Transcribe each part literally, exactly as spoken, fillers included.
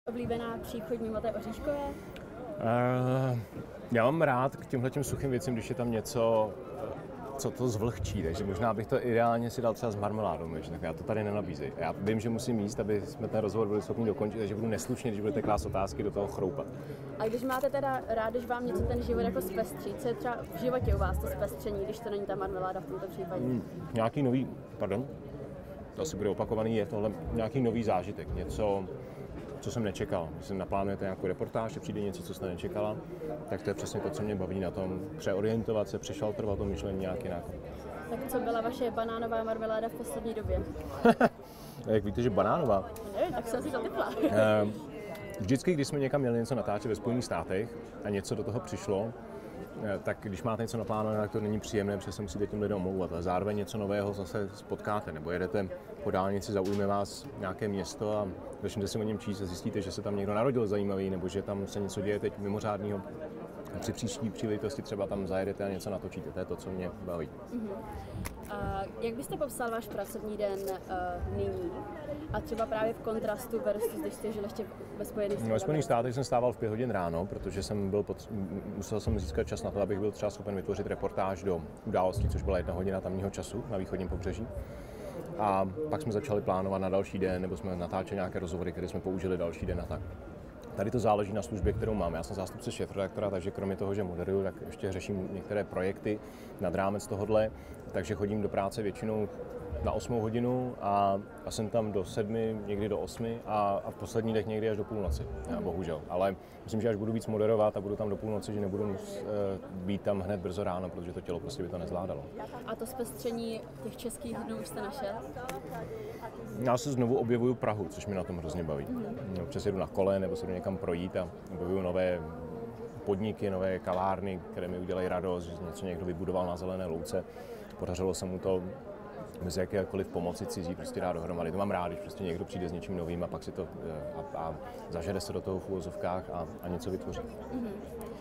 Oblíbená příchuť mimo té oříškové? Uh, já mám rád k těmhletěm suchým věcem, když je tam něco, co to zvlhčí, takže možná bych to ideálně si dal třeba s marmeládou, tak já to tady nenabízej. Já vím, že musím jíst, aby jsme ten rozhovor byli schopni dokončit, takže budu neslušně, když budete klást otázky, do toho chroupat. A když máte teda rád, když vám něco ten život jako zpestří, co je třeba v životě u vás to zpestření, když to není ta marmeláda v tomto případě? Hmm, nějaký nový, pardon, to asi bude opakovaný, je tohle nějaký nový zážitek, něco, co jsem nečekal. Když naplánujete nějakou reportáž a přijde něco, co jste nečekala, tak to je přesně to, co mě baví na tom, přeorientovat se, přešaltrovat to myšlení nějak jinak. Tak co byla vaše banánová marmeláda v poslední době? Jak víte, že banánová? Nevím, tak jsem si to typla. Vždycky, když jsme někam měli něco natáčet ve Spojených státech a něco do toho přišlo, tak když máte něco naplánované, tak to není příjemné, protože se musíte tím lidem omlouvat. A zároveň něco nového zase spotkáte, nebo jedete po dálnici, zaujme vás nějaké město a začnete si o něm číst a zjistíte, že se tam někdo narodil zajímavý, nebo že tam se něco děje teď mimořádného. A při příští příležitosti třeba tam zajedete a něco natočíte. To je to, co mě baví. Uh-huh. A jak byste popsal váš pracovní den uh, nyní? A třeba právě v kontrastu versus, když jste žil ještě ve Spojených státech? No, ve Spojených státech jsem stával v pět hodin ráno, protože jsem byl pot... musel jsem získat čas na to, abych byl třeba schopen vytvořit reportáž do událostí, což byla jedna hodina tamního času na východním pobřeží. A pak jsme začali plánovat na další den, nebo jsme natáčeli nějaké rozhovory, které jsme použili další den a tak. Tady to záleží na službě, kterou mám. Já jsem zástupce šéfredaktora, takže kromě toho, že moderuju, tak ještě řeším některé projekty nad rámec tohodle, takže chodím do práce většinou na osmou hodinu a, a jsem tam do sedmi, někdy do osmi a, a v posledních dnech někdy až do půlnoci, já, bohužel. Ale myslím, že až budu víc moderovat a budu tam do půlnoci, že nebudu mus, uh, být tam hned brzo ráno, protože to tělo prostě by to nezvládalo. A to zpestření těch českých dnů už jste našel? Já se znovu objevuju Prahu, což mě na tom hrozně baví. Mm-hmm. Občas jedu na kole nebo se jdu někam projít a objevuju nové podniky, nové kavárny, které mi udělají radost, že něco někdo vybudoval na zelené louce. Podařilo se mu to bez jakékoliv pomoci cizí prostě dát dohromady. To mám rád, když prostě někdo přijde s něčím novým a pak si to a, a zažere se do toho v úvozovkách a, a něco vytvoří. Mm-hmm.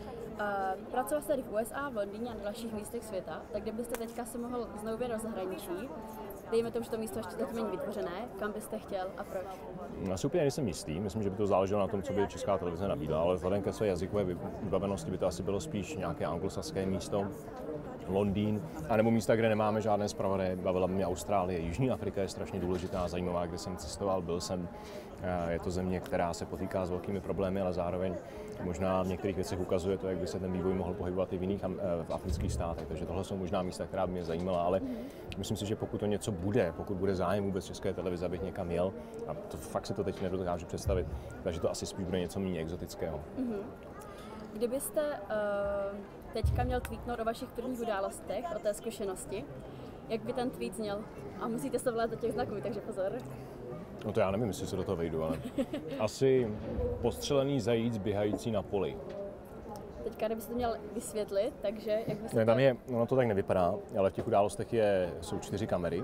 Uh, pracoval jste tady v U S A, v Londýně a na dalších místech světa, tak kdybyste teďka se mohl znovu vědět do zahraničí, dejme tomu, že to místo ještě zatím není vytvořené, kam byste chtěl a proč? Já si úplně nejsem jistý, myslím, že by to záleželo na tom, co by Česká televize nabídla, ale vzhledem ke své jazykové vybavenosti by to asi bylo spíš nějaké anglosaské místo, Londýn, anebo místa, kde nemáme žádné zpravodaje. Bavila mě Austrálie, Jižní Afrika je strašně důležitá, zajímavá, kde jsem cestoval, byl jsem. Je to země, která se potýká s velkými problémy, ale zároveň možná v některých věcech ukazuje to, jak by se ten vývoj mohl pohybovat i v jiných v afrických státech. Takže tohle jsou možná místa, která by mě zajímala, ale myslím si, že pokud to něco bude, pokud bude zájem vůbec České televize, abych někam jel, a to fakt si to teď nedokážu představit, takže to asi spíš bude něco méně exotického. Mm-hmm. Kdybyste uh, teďka měl tweetnout o vašich prvních událostech, o té zkušenosti, jak by ten tweet zněl? A musíte se volat do těch znaků, takže pozor. No to já nevím, jestli se do toho vejdu, ale asi postřelený zajíc běhající na poli. Teďka, kdybyste to měl vysvětlit, takže jak byste ne, tam to... je, ono to tak nevypadá, ale v těch událostech je, jsou čtyři kamery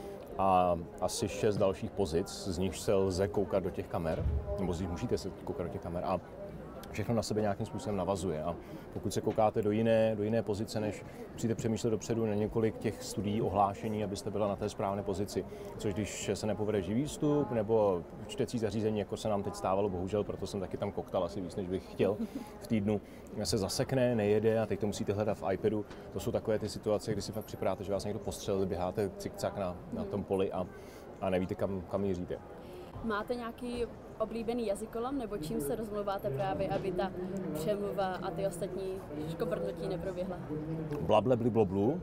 a asi šest dalších pozic, z nich se lze koukat do těch kamer, nebo z nich musíte se koukat do těch kamer a všechno na sebe nějakým způsobem navazuje. A pokud se koukáte do jiné, do jiné pozice, než musíte přemýšlet dopředu na několik těch studií, ohlášení, abyste byla na té správné pozici. Což když se nepovede živý vstup nebo čtecí zařízení, jako se nám teď stávalo, bohužel, proto jsem taky tam koktal asi víc, než bych chtěl v týdnu, se zasekne, nejede a teď to musíte hledat v iPadu. To jsou takové ty situace, kdy si fakt připadáte, že vás někdo postřelil, běháte cikcak na, na tom poli a, a nevíte, kam, kam míříte. Máte nějaký oblíbený jazykolom, nebo čím se rozmluváte právě, aby ta přemluva a ty ostatní škobrnutí neproběhla? Blable blibloblu.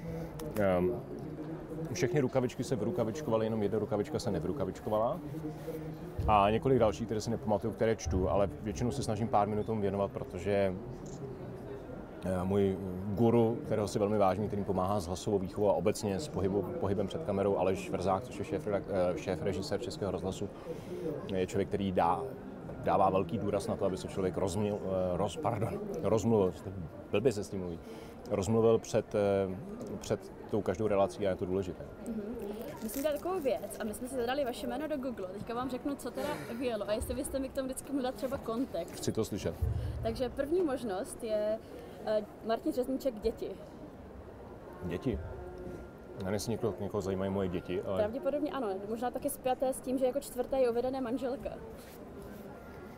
Um, všechny rukavičky se vyrukavičkovaly, jenom jedna rukavička se nevyrukavičkovala. A několik dalších, které si nepamatuju, které čtu, ale většinou se snažím pár minut tomu věnovat, protože můj guru, kterého si velmi vážím, který pomáhá s hlasovou výchovou a obecně s pohybu, pohybem před kamerou, Aleš Šverzák, což je šéf, šéf režisér Českého rozhlasu, je člověk, který dá, dává velký důraz na to, aby se člověk rozmluvil, roz, pardon, rozmluvil, blbě se s tím mluví, rozmluvil před, před tou každou relací a je to důležité. Mm-hmm. Musím dát takovou věc a my jsme si zadali vaše jméno do Google. Teďka vám řeknu, co teda vyjelo a jestli byste mi k tomu vždycky mohli dát třeba kontext. Chci to slyšet. Takže první možnost je uh, Martin Řezníček děti. Děti? Já nejsi někoho, někoho zajímají moje děti, ale... Pravděpodobně ano, možná taky spjaté s tím, že jako čtvrté je uvedené manželka.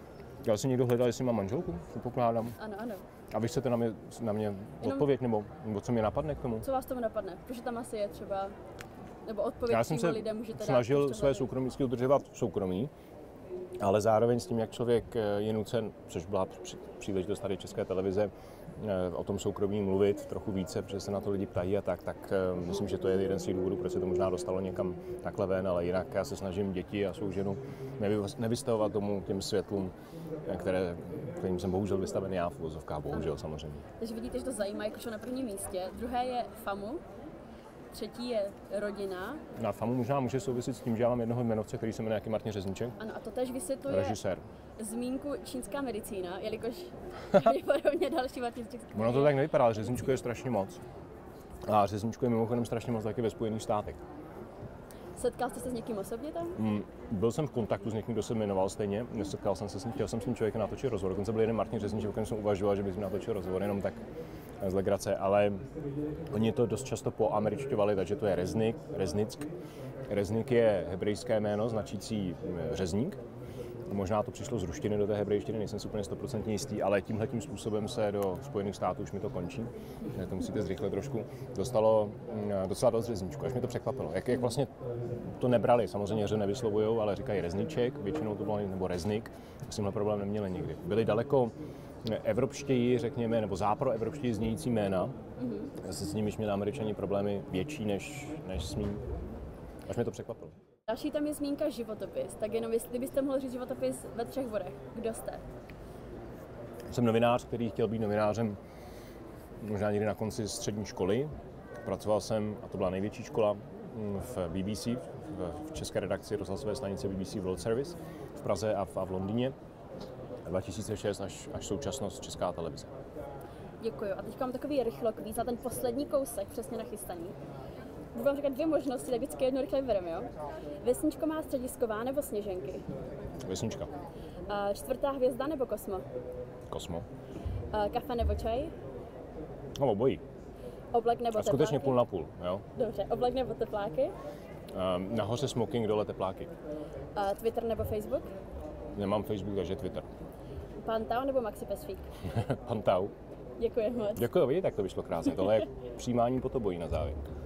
Já si někdo hledal, jestli mám manželku, předpokládám. Ano, ano. A vy chcete na mě, na mě odpověď, nebo, nebo co mě napadne k tomu? Co vás tomu napadne? Protože tam asi je třeba, nebo odpověď Já jsem se lidem můžete snažil dát, své soukromí vždycky udržovat v soukromí, ale zároveň s tím, jak člověk je nucen, což byla příležitost tady České televize, o tom soukromí mluvit trochu více, protože se na to lidi ptají a tak, tak myslím, že to je jeden z těch důvodů, proč se to možná dostalo někam takhle ven, ale jinak já se snažím děti a svou ženu nevystavovat tomu těm světlům, které, kterým jsem bohužel vystaven já v uvozovkách, bohužel samozřejmě. Takže vidíte, že to zajímá, jakože na prvním místě. Druhé je FAMU, třetí je rodina. Na FAMU možná může souviset s tím, že já mám jednoho jmenovce, který se jmenuje jaký Martin Řezníček. Ano, a to tež vysvětluje režisér. Zmínku čínská medicína, jelikož pravděpodobně další Martin Řezníček. Ono to tak nevypadá, ale řezničku je strašně moc. A řezničku je mimochodem strašně moc taky ve Spojených státech. Setkal jste se s někým osobně tam? Mm, byl jsem v kontaktu s někým, kdo se jmenoval stejně, nesetkal jsem se s ním, chtěl jsem s tím člověkem natočit rozhovor. Dokonce byl jeden Martin Řezníček, o kterém jsem uvažoval, že bych natočil rozhovor, jenom tak z legrace, ale oni to dost často poameričťovali, takže to je Reznik, Reznick. Reznik je hebrejské jméno značící řezník. Možná to přišlo z ruštiny do té hebrejštiny, nejsem si úplně stoprocentně jistý, ale tímhletím způsobem se do Spojených států, už mi to končí, to musíte zrychlit trošku, dostalo docela dost řezníčku, až mě to překvapilo. Jak, jak vlastně to nebrali, samozřejmě že nevyslovujou, ale říkají rezniček, většinou to bylo, nebo reznik, s tímhle problém neměli nikdy. Byli daleko evropštěji, řekněme, nebo západoevropštěji znějící jména, mm-hmm. s nimiž měli Američani problémy větší než, než s mým, až mě to překvapilo. Další tam je zmínka životopis, tak jenom jestli byste mohl říct životopis ve třech bodech. Kdo jste? Jsem novinář, který chtěl být novinářem možná někdy na konci střední školy. Pracoval jsem, a to byla největší škola, v B B C, v české redakci rozhlasové stanice B B C World Service v Praze a v, a v Londýně. dva tisíce šest až, až současnost Česká televize. Děkuji. A teď mám takový rychlokvíz za ten poslední kousek, přesně nachystaný. Budu vám říkat dvě možnosti, tak vždycky jedno rychle vybereme, jo? Vesničko má středisková nebo Sněženky? Vesnička. A čtvrtá hvězda nebo Kosmo? Kosmo. A kafe nebo čaj? No, obojí. Oblek nebo a tepláky? skutečně půl na půl, jo? Dobře. Oblek nebo tepláky? Um, nahoře smoking, dole tepláky. A Twitter nebo Facebook? Nemám Facebook, takže Twitter. Pantau nebo Maxi Pesfík? Pantau. Děkuji moc. Děkuji, vidíte, tak to vyšlo krásně. Tohle je přijímání po to bojí na závěr.